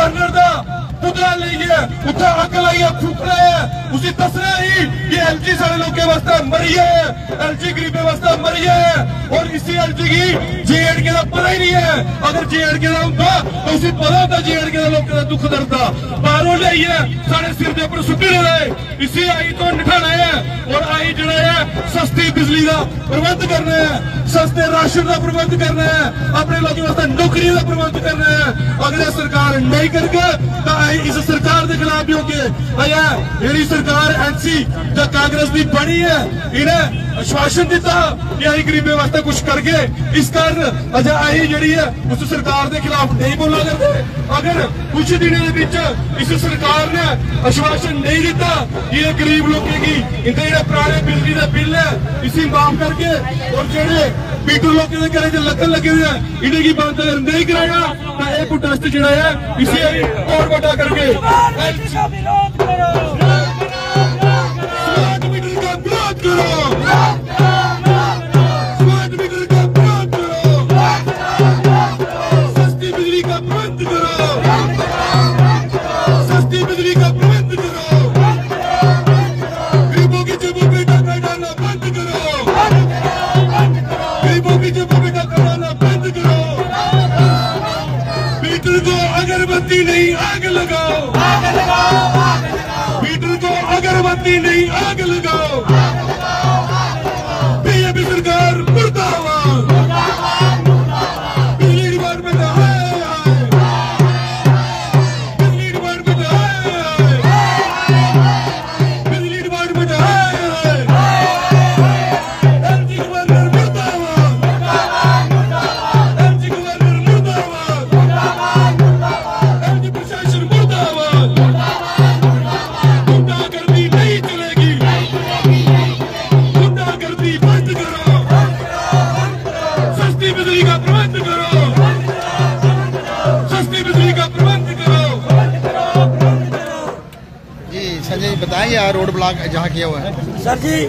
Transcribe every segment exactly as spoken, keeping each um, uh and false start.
Governor का पुतला लेइए उत्थे अग लाइए फूकना है, उसी दसना ही कि एल जी सारे लोगों वास्ते मरी है, एल जी गरीबों वास्ते मरी है। और इसी एल जी की जे एंड के का पता ही नहीं है। अगर जे एंड के का होंदा तो उसी पता होता जे एंड के का लोगों का दुख दर्द था। बाहरों लाइए सारे सिर के उपर सुट्टी रहे। इसी आई तो निठाना है और आई जड़ा है सस्ती बिजली का प्रबंध करना है, सस्ते राशन का प्रबंध करना है, अपने लोगों वास्ते नौकरी का प्रबंध करना है। अगर सरकार नहीं करके तो इस सरकार के खिलाफ भी होंगे। जी सरकार एनसी जो कांग्रेस की बनी है इन्हें आश्वासन दिता कि अं गरीबों वास्ते कुछ करके, इस कारण अजा अं जी है उस सरकार के खिलाफ नहीं बोला करते। अगर कुछ दिनों के इस सरकार ने आश्वासन नहीं दिता कि ये गरीब लोगों की इनके जो पुराने बिजली का बिल है इसी माफ करके और जेडे पीटू लोगों के घर लगन लगे हुए हैं इन्हें बंद नहीं कराया तो यह प्रोटेस्ट जो है इसे और बड़ा करके स्मार्ट मीटर का विरोध करो, स्मार्ट मीटर का विरोध करो, सस्ती बिजली का प्रबंध करो, सस्ती बिजली का प्रबंध करो, गरीबों की जेबों पे टका डालना बंद करो, गरीबों की जेबों पे टका डालना बंद करो। मीटर को अगरबत्ती नहीं आग लगाओ, मीटर को अगरबत्ती नहीं आग लगाओ। बीजेपी सरकार मुर्दाबाद, बिजली डिपार्टमेंट आए बिजली डिपार्टमेंट आए बिजली डिपार्टमेंट आए एलजी गवर्नर मुर्दाबाद, एलजी गवर्नर मुर्दाबाद, एलजी प्रशासन मुर्दाबाद। गुंडागर्दी नहीं चलेगी, गुंडागर्दी बंद करो, सस्ती बिजली का प्रबंध करो, सस्ती बिजली का प्रबंध करो। जी संजय बताएं यार रोड ब्लॉक जहाँ किया हुआ है। सर जी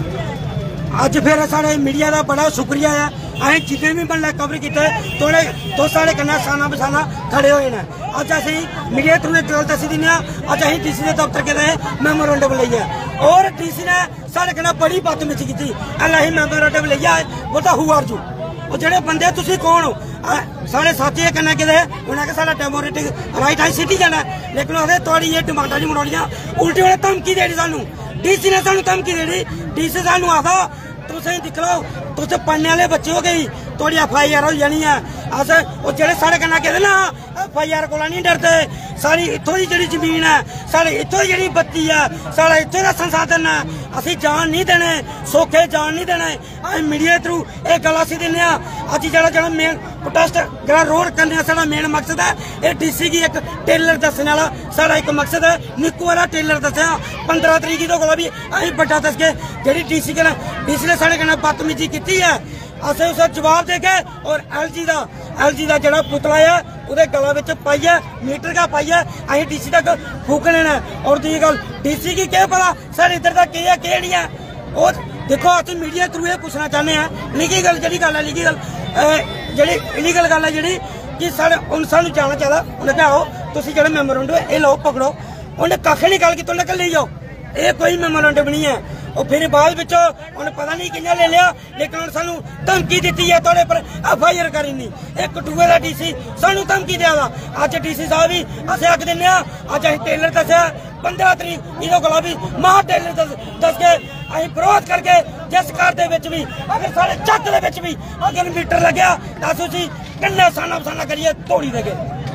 अज फिर सारे मीडिया का बड़ा शुक्रिया है, अं जितने भी बंदा कवर किया थोड़े तो साढ़े कन्नै साना बसाना खड़े हुए हैं। अज असी मीडिया थ्रू एक गल दसी दिने अज अं डी सी के दफ्तर के मैमोरेंडम लिया और डी सी ने साढ़े कन्नै बड़ी बदतमीजी की। अल अं मैमोरेंडम लिया बोलता हू आर यू, वो जेडे बंदे तुसी कौन हो? साढ़े साथी कन्नै गए उन्हें आखिया साढ़ा डेमोक्रेटिक राइट है सिटीजन है, लेकिन आखिर थोड़ी ये डिमांडा नहीं मनानियां। उल्टी उन्हें धमकी देनी सानू, डी सी ने सानू धमकी देनी। डी सी सानू आखा तुसें दिक्ख लो तुस पढ़ने वाले बच्चे हो गई थोड़ी एफ आई आर हो जानी है। अस वो जेडे साढ़े कन्नै कहते ना एफ आई आर कोला नहीं डरते। सारी इत्थों की जी जमीन है, साढ़े इत्थों की जी बत्ती है, साढ़ा इत्थों का संसाधन है, असी जान नहीं देने, सौखे जान नहीं देने। अं मीडिया थ्रू एक गल असी दिने अज जरा जरा मेन प्रोटेस्ट जरा रोड करने साढ़ा मेन मकसद है। ये डी सी की एक टेलर दसने वाला साढ़ा एक मकसद है। निक्कू वाला टेलर दसिया पंद्रह तरीक तो कोला भी अं बड़ा दसगे जी डी सी कन्नै डी सी ने साढ़े कन्नै बदतमीजी की है। असें उसे जवाब देके और एल जी का एल जी का जरा पुतला है उहदे गला विच पाइए मीटर का पाइए अं डी सी तक फूकने ने। और दूसरी गल डी सी की क्या पता सर इधर का केह् है केह् नहीं है। और देखो अस मीडिया थ्रू ये पूछना चाहते हैं लिखी गल जी गल है लिखी गल जी इलीगल गल है जी कि साढ़े हूँ सानू जाना चाहिए। उन्हें क्या आओ तुम जो मैमोरेंडम ये लो पकड़ो, उन्हें कख नहीं गल की उन्हें कल ले जाओ, ये कोई मैमोरेंडम नहीं है। और फिर बाद विचों उन्हें पता नहीं कि'यां ले लिया, लेकिन उन्हें सानू धमकी दी है थोड़े पर एफ आई आर करी नहीं। एक कठुए का डी सी सानू धमकी दिया वा। अज डी सी साहब भी अस आख दिने अज अं टेलर दसिया पंद्रह तरीक इहदे कोला भी महा टेलर दस दस के अं विरोध करके जिस घर दे विच भी अगर साढ़े चक दे विच भी अगर मीटर लग्या अस उसी कन्नै साना बसाना करिए तोड़ी देगे।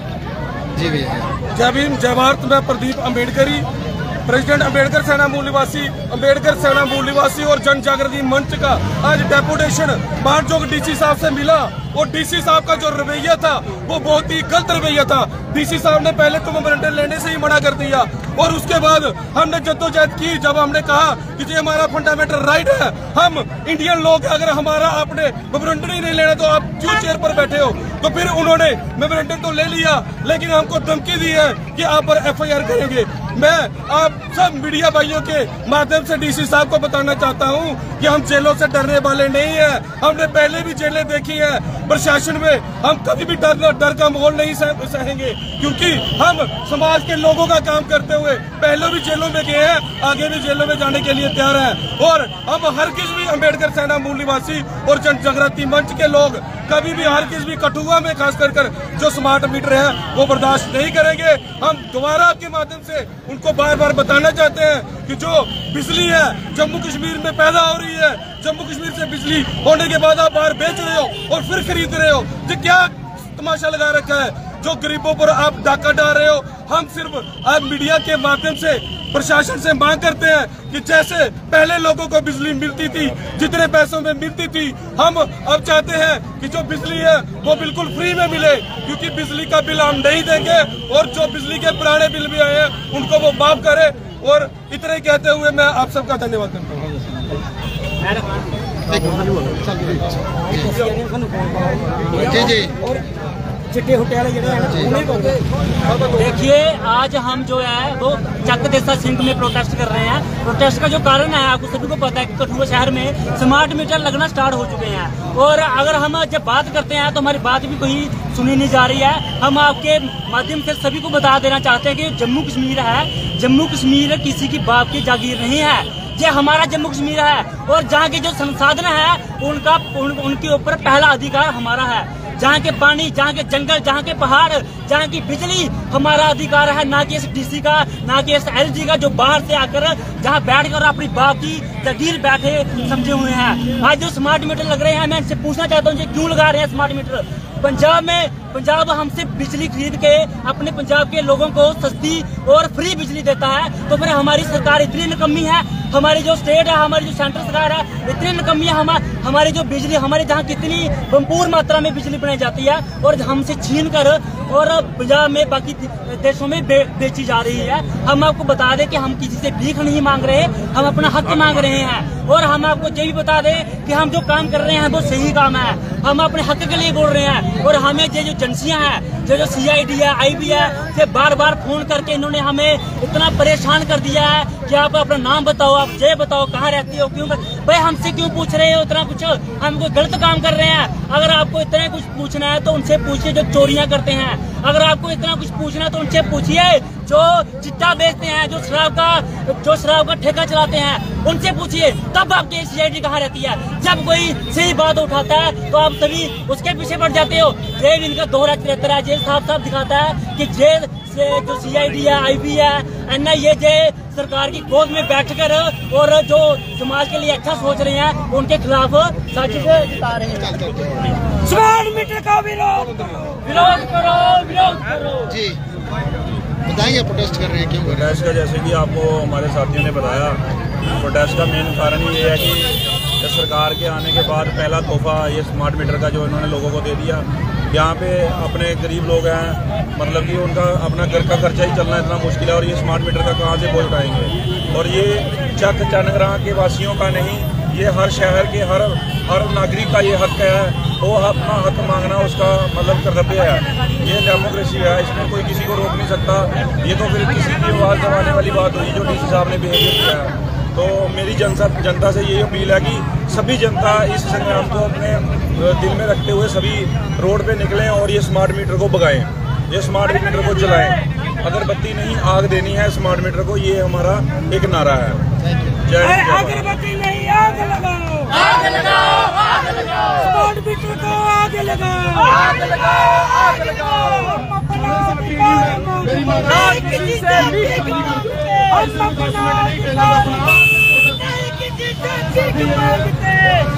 जी भैया जय भीम जय भारत। मैं प्रदीप अम्बेडकरी प्रेसिडेंट अम्बेडकर सेना मूल निवासी अम्बेडकर सेना मूल निवासी और जन जागृति मंच का आज डेपुटेशन मानयोग डीसी साहब से मिला। और डीसी साहब का जो रवैया था वो बहुत ही गलत रवैया था। डीसी साहब ने पहले तो मेमोरेंडम लेने से ही मना कर दिया और उसके बाद हमने जद्दोजहद की। जब हमने कहा कि ये हमारा फंडामेंटल राइट है, हम इंडियन लोग अगर हमारा आपने मेमोरेंडम ही नहीं लेना तो आप क्यों चेयर पर बैठे हो, तो फिर उन्होंने मेमोरेंडम तो ले लिया लेकिन हमको धमकी दी है कि आप पर एफ आई आर करेंगे। मैं आप सब मीडिया भाइयों के माध्यम से डीसी साहब को बताना चाहता हूं कि हम जेलों से डरने वाले नहीं हैं। हमने पहले भी जेलें देखी हैं। प्रशासन में हम कभी भी डर डर का माहौल नहीं सहेंगे, क्योंकि हम समाज के लोगों का काम करते हुए पहले भी जेलों में गए हैं, आगे भी जेलों में जाने के लिए तैयार हैं। और हम हर किसी भी अम्बेडकर सेना मूल निवासी और जन जागृति मंच के लोग कभी भी हर किसी भी कठुआ में खास कर कर जो स्मार्ट मीटर है वो बर्दाश्त नहीं करेंगे। हम दोबारा आपके माध्यम से उनको बार बार बताना चाहते हैं कि जो बिजली है जम्मू कश्मीर में पैदा हो रही है, जम्मू कश्मीर से बिजली होने के बाद आप बाहर बेच रहे हो और फिर खरीद रहे हो, तो क्या तमाशा लगा रखा है? जो गरीबों पर आप डाका डाल रहे हो। हम सिर्फ आप मीडिया के माध्यम से प्रशासन से मांग करते हैं कि जैसे पहले लोगों को बिजली मिलती थी, जितने पैसों में मिलती थी, हम अब चाहते हैं कि जो बिजली है वो बिल्कुल फ्री में मिले, क्योंकि बिजली का बिल हम नहीं देंगे और जो बिजली के पुराने बिल भी आए हैं उनको वो माफ करे। और इतने कहते हुए मैं आप सबका धन्यवाद करता हूँ। जी जी चिट्टे हुट्टे वाले देखिए, आज हम जो है वो चक देसा सिंह में प्रोटेस्ट कर रहे हैं। प्रोटेस्ट का जो कारण है आपको सभी को पता है कि कठुआ शहर में स्मार्ट मीटर लगना स्टार्ट हो चुके हैं, और अगर हम जब बात करते हैं तो हमारी बात भी कोई सुनी नहीं जा रही है। हम आपके माध्यम से सभी को बता देना चाहते हैं कि जम्मू कश्मीर है, जम्मू कश्मीर किसी की बाप की जागीर नहीं है, ये हमारा जम्मू कश्मीर है। और जहाँ के जो संसाधन है उनका उन, उनके ऊपर पहला अधिकार हमारा है। जहाँ के पानी, जहाँ के जंगल, जहाँ के पहाड़, जहाँ की बिजली हमारा अधिकार है, ना कि इस डीसी का, ना कि इस एलजी का जो बाहर से आकर जहाँ बैठ कर अपनी बाप की जागीर बैठे समझे हुए हैं। आज जो स्मार्ट मीटर लग रहे हैं, मैं इनसे पूछना चाहता हूँ क्यों लगा रहे हैं स्मार्ट मीटर? पंजाब में पंजाब हमसे बिजली खरीद के अपने पंजाब के लोगों को सस्ती और फ्री बिजली देता है, तो फिर हमारी सरकार इतनी निकम्मी है, हमारी जो स्टेट है, हमारी जो सेंट्रल सरकार है इतनी निकम्मी है, हम, हमारी जो बिजली हमारे जहाँ कितनी भरपूर मात्रा में बिजली बनाई जाती है और हमसे छीन कर और पंजाब में बाकी देशों में बे, बेची जा रही है। हम आपको बता दें कि हम किसी से भीख नहीं मांग रहे, हम अपना हक मांग रहे हैं। और हम आपको ये भी बता दें कि हम जो काम कर रहे हैं वो सही काम है, हम अपने हक के लिए बोल रहे हैं। और हमें ये जो एजेंसियां हैं, जो जो सी आई डी है, आई बी है, से बार बार फोन करके इन्होंने हमें इतना परेशान कर दिया है कि आप अपना नाम बताओ, आप ये बताओ कहाँ रहती हो, क्यों भाई हमसे क्यों पूछ रहे हो इतना कुछ? हम कोई गलत काम कर रहे हैं? अगर आपको इतना कुछ पूछना है तो उनसे पूछिए जो चोरियां करते हैं। अगर आपको इतना कुछ पूछना है तो उनसे पूछिए जो चिट्टा बेचते हैं, जो शराब का जो शराब का ठेका चलाते हैं, उनसे पूछिए। तब आपकी सी आई डी कहाँ रहती है? जब कोई सही बात उठाता है तो आप सभी उसके पीछे पड़ जाते हो। जेल इनका दोहरा चरित्र है, जेल साफ साफ दिखाता है कि जेल से जो सी आई डी है, आई बी है, एन आई ए, जे सरकार की गोद में बैठकर और जो समाज के लिए अच्छा सोच रहे हैं उनके खिलाफ साजिश जता रहे हैं। स्मार्ट मीटर का विरोध करो, विरोध करो, विरोध करो। जी बताइए प्रोटेस्ट कर रहे हैं, क्यों कर रहे हैं? प्रोटेस्ट का जैसे कि आपको हमारे साथियों ने बताया, प्रोटेस्ट का मेन कारण ये है कि सरकार के आने के बाद पहला तोहफा ये स्मार्ट मीटर का जो इन्होंने लोगों को दे दिया। यहाँ पे अपने गरीब लोग हैं, मतलब कि उनका अपना घर का खर्चा ही चलना इतना मुश्किल है, और ये स्मार्ट मीटर का कहाँ से बोझ उठाएंगे? और ये चक चनग्राह के वासियों का नहीं, ये हर शहर के हर हर नागरिक का ये हक है, वो अपना हक मांगना उसका मतलब कर्तव्य है। ये डेमोक्रेसी है, इसमें कोई किसी को रोक नहीं सकता। ये तो फिर किसी की आवाज़ दबाने वाली बात हुई जो डीसी साहब ने बिहेवियर किया है। तो मेरी जनता जनता से यही अपील है कि सभी जनता इस संग्राम को अपने दिल में रखते हुए सभी रोड पे निकलें और ये स्मार्ट मीटर को भगाएं, ये स्मार्ट मीटर को जलाएं। अगरबत्ती नहीं आग देनी है स्मार्ट मीटर को, ये हमारा एक नारा है। जय अगरबत्ती नहीं आग लगाओ, आग लगाओ, आग लगाओ, स्मार्ट मीटर को आग लगाओ, आग लगाओ, आग लगाओ। हम अपना अधिकार मांगते, किसी से भीख मांगते, हम अपना अधिकार मांगते, किसी से भीख मांगते।